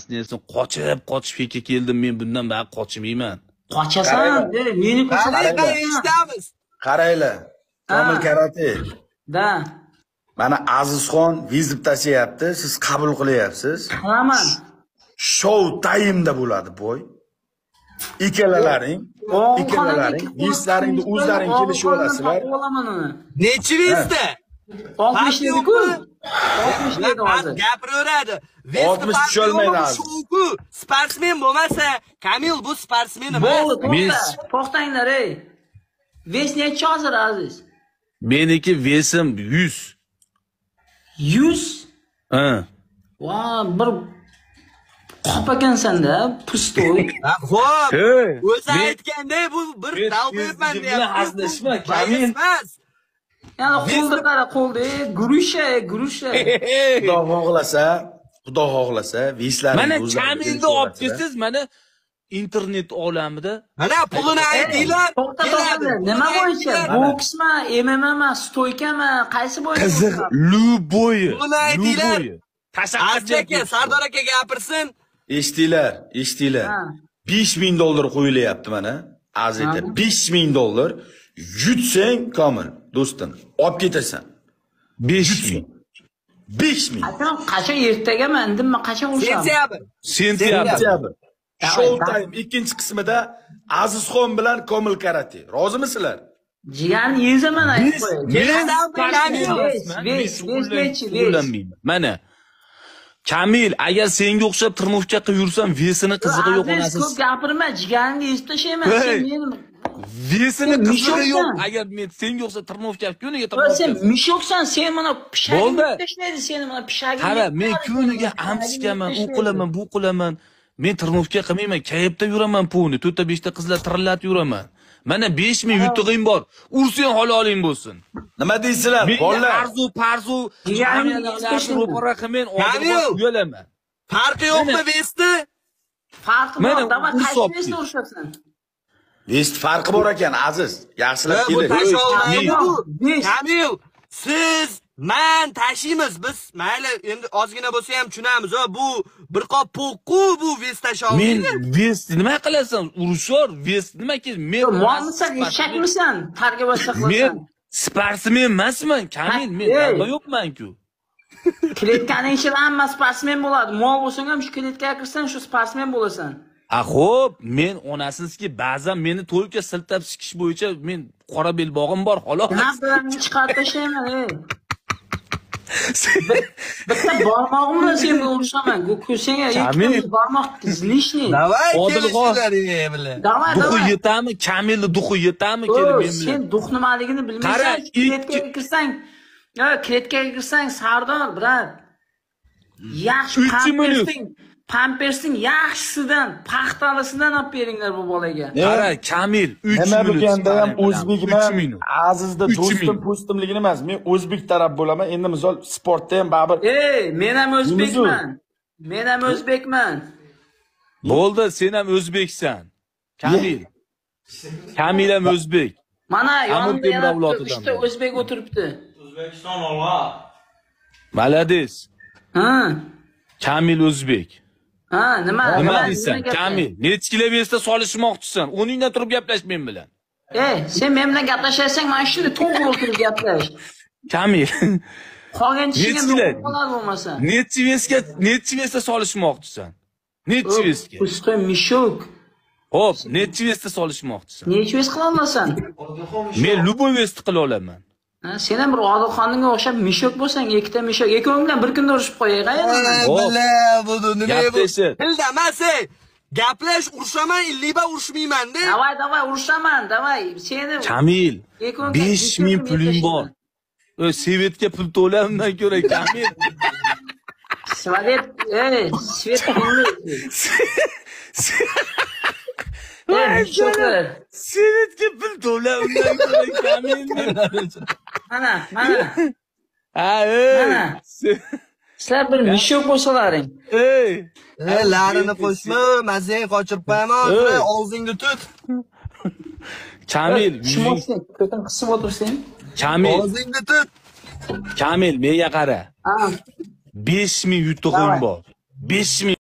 Sen qochib keldim, men bundan bari qochmayman. Qochasan, meni Eshitamiz. Qaranglar. Komil karate. Da. Mana Azizxon vizib tashlayapti, siz qabul qilyapsiz. Qilaman. Show time'da bo'ladi boy. Ikkalalaring vizlaringni o'zlaring kelishib olasizlar. Nechi vizda? 60 dedi-ku. 60 dedi hozir. Gapiraveradi. 60 tusholmaydi hozir. Sportsmen bo'lmasa, Kamil bu sportsmen emas. Bo'ldi, to'xtanglar ey. Ves necha hozir Aziz? Meniki vesim 100. 100? Ha. Va bir qop ekansan-da, pustoy. Xo'p. O'zi aytganday bu bir dalbo'yman deyapti. Hazlashma, Kamil. Yani qo'lda qara, qo'lda, grusha. Xudo xohlasa, vizlaring Mana Kamilni olib kelsiz, mana internet olamida. Mana pulini aytinglar. To'xta. Nima bo'yicha? Boksmi, MMA, stoykami, qaysi bo'yicha? Qiziq, luboyi. Pulini aytinglar. Tashaqqusga aka, Sardor aka gapirsin. Eshtinglar. $5000 qo'yilyapti mana. Azizda $5000 yutsang Komil, do'stim, olib ketasan. 5000. 5000. Qachon ertagami, indimmi, qachon ursam? Sentyabr. Show time ikkinchi qismida Azizxon bilan Komil karate. Rozimisizlar? Jigarni yezaman aytib qo'yay. Mana Kamil, agar senga o'xshab tirnovka qilib yursam, vesini qizig'i yo'q onasiz. Ko'p gapirma, jigarni yezib tashlayman. Sen meni vesini qizig'i yo'q. Agar men senga o'xshab tirnovka kuniga tirnovka. Sen mishoksan, sen mana pishagini tashlaydi, seni mana pishagini. Qara, men kuniga amsikaman, u qilaman, bu qilaman. Men tirnovka qilmayman, kayibda yuraman pulni, 4-5 ta qizlar tirillatib yuraman. Mana 5000 yutug'im bor. Ursang haloling bo'lsin. Nima deysizlar? Bolalar, parzu, ro'para qilmen, uyalaman. Farqi yo'qmi vesni? Farqi bor, dama qaysi vesni urishasan? Vest farqi bor ekan, Aziz. Yaxshilab keling. Kamil, siz men tashiymiz biz. Mayli, endi ozgina bo'lsa ham tushunamiz. Bu bir qop po'qu bu vest tasholmaydi. Men vest nima qilasan? Urushor, vest nima ki? Men muammisan, eshakmisan? Targa boshqa qilasan. Men sportsmen emasman, Kamil, men nima yo'qman-ku. Kletkaning ichida hamma sportsmen bo'ladi. Mol bo'lsang ham shu kletkaga kirsan, shu sportsmen bo'lasan. Xo'p, men onasizki, ba'zan meni to'yga siltab sikish bo'yicha men qora belbog'im bor, xolos. Nafsimni chiqarib tashlayman, ey. Bitta barmog'im bilan senga urishaman. Senga ikki barmoq lishni. Davay, Odilxon. Davay. Duxu yetami, Kamilni duxu yetami kelib men bilan. Sen duxu nimaligini bilmaysan. Kletkaga kirsang, kletkaga kirsang, Sardor, brat. Yaxshi pampersning yaxshisidan, paxtalisidan olib beringlar bu bolaga. Qara, Kamil 3 minut. Nima bo'lganda ham o'zbekman. Azizda do'stim, po'stimligini emas. Men o'zbek taraf bo'laman. Endi misol sportda ham baribir. Men ham o'zbekman. Bo'ldi, sen ham o'zbeksan. Kamil. Kamil ham o'zbek. Mana yonimda yana ikkita o'zbek o'tiribdi. O'zbekiston olva. Malades. Kamil o'zbek. Nima deysan? Kamil, necha kilo vesda solishmoqchisan? O'rningdan turib gaplash men bilan. Sen men bilan gaplashasang, mana shunda to'g'ri o'tirib gaplash. Kamil. Qolgan ishingga qo'llar bo'lmasa. Necha vesda solishmoqchisan? Necha vesga? Ustoy mishok. Xo'p, necha vesda solishmoqchisan? Necha ves qila olasan? Men luboy vesti qila olaman. Sen ham bir Odilxonga o'xshab mishok bo'lsang, ikkita mishok, ikkoving bilan bir kunda urishib qo'yay, qayerda? Bu nima bu? Bildamas, gaplash, urishaman, illiba urishmayman-da. Davay, urishaman, davay. Seni Kamil, 5000 puling bor. Svetga pul to'lamdan ko'ra, Kamil. Svet pulli. Svetga pul to'lamdan ko'ra, Kamil. Mana. Sizlar bir mishok bo'lsalaring. Larini qo'shma, mazang qochirib qo'yaman, og'zingni tut. Kamil, ko'tin qisib o'tirsang. Kamil, og'zingni tut. Kamil, menga qara. 5000 yutug'im bor. 5000